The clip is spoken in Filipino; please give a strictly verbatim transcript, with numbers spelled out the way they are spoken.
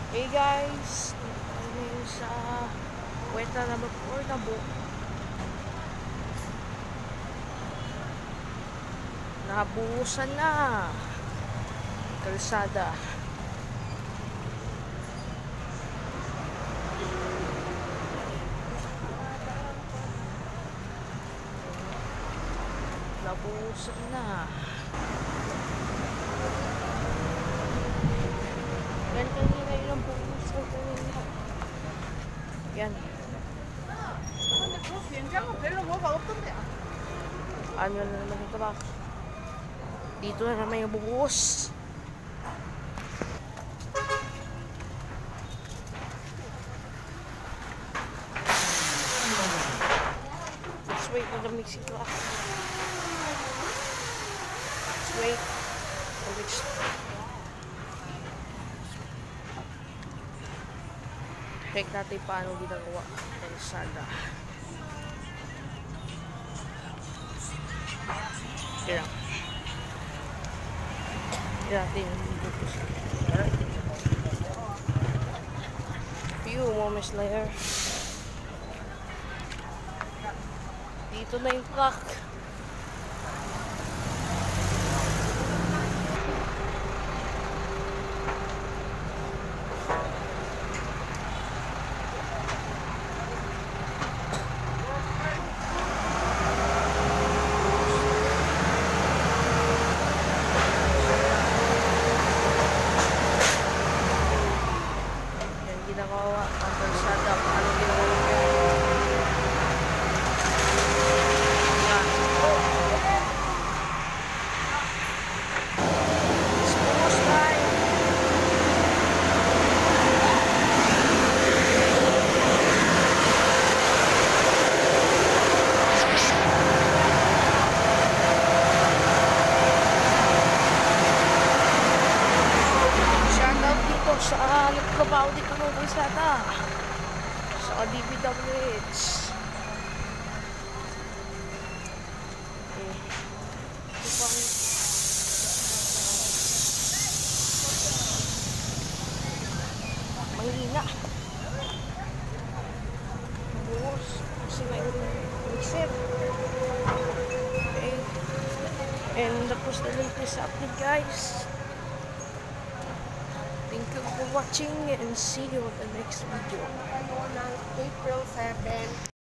Hey guys, ngayon sa Wetland number four na book. Nabuhusan na kalsada. Nabuhusan na. Yan kanina yung buhusan kanina. Yan. Ano na naman ito ba? Dito na naman yung buhos. Let's wait for the mixing clock. Let's wait for which check natin paano ginagawa ng sada. Kaya kaya natin few moments later. Dito na yung clock. Ginagawa ang kalsada, paano ginagawa yan. It's almost time. Shout out dito sa nagtrabaho dito ng kalsada sa D P W H. Okay. Ito pang mahina buhos kasi may mixer. Okay, and tapos na lang sa update guys. Thank you for watching and see you on the next video. April seventh.